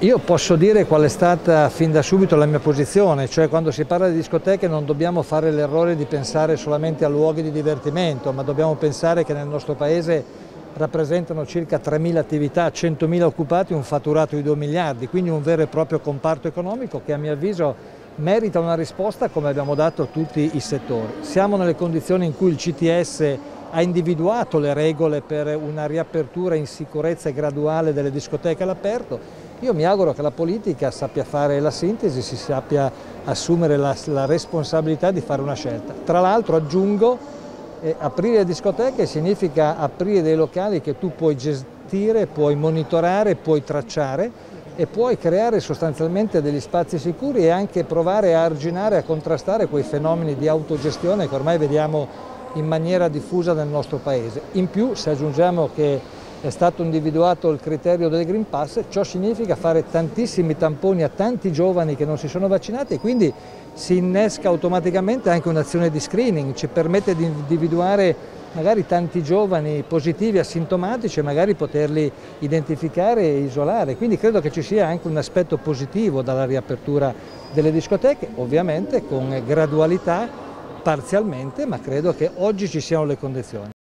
Io posso dire qual è stata fin da subito la mia posizione, cioè quando si parla di discoteche non dobbiamo fare l'errore di pensare solamente a luoghi di divertimento, ma dobbiamo pensare che nel nostro paese rappresentano circa 3.000 attività, 100.000 occupati, un fatturato di 2 miliardi, quindi un vero e proprio comparto economico che a mio avviso merita una risposta come abbiamo dato a tutti i settori. Siamo nelle condizioni in cui il CTS ha individuato le regole per una riapertura in sicurezza e graduale delle discoteche all'aperto. Io mi auguro che la politica sappia fare la sintesi, si sappia assumere la responsabilità di fare una scelta. Tra l'altro aggiungo, aprire le discoteche significa aprire dei locali che tu puoi gestire, puoi monitorare, puoi tracciare e puoi creare sostanzialmente degli spazi sicuri e anche provare a arginare, a contrastare quei fenomeni di autogestione che ormai vediamo in maniera diffusa nel nostro Paese. In più, se aggiungiamo che è stato individuato il criterio del Green Pass, ciò significa fare tantissimi tamponi a tanti giovani che non si sono vaccinati e quindi si innesca automaticamente anche un'azione di screening, ci permette di individuare magari tanti giovani positivi, asintomatici e magari poterli identificare e isolare. Quindi credo che ci sia anche un aspetto positivo dalla riapertura delle discoteche, ovviamente con gradualità, parzialmente, ma credo che oggi ci siano le condizioni.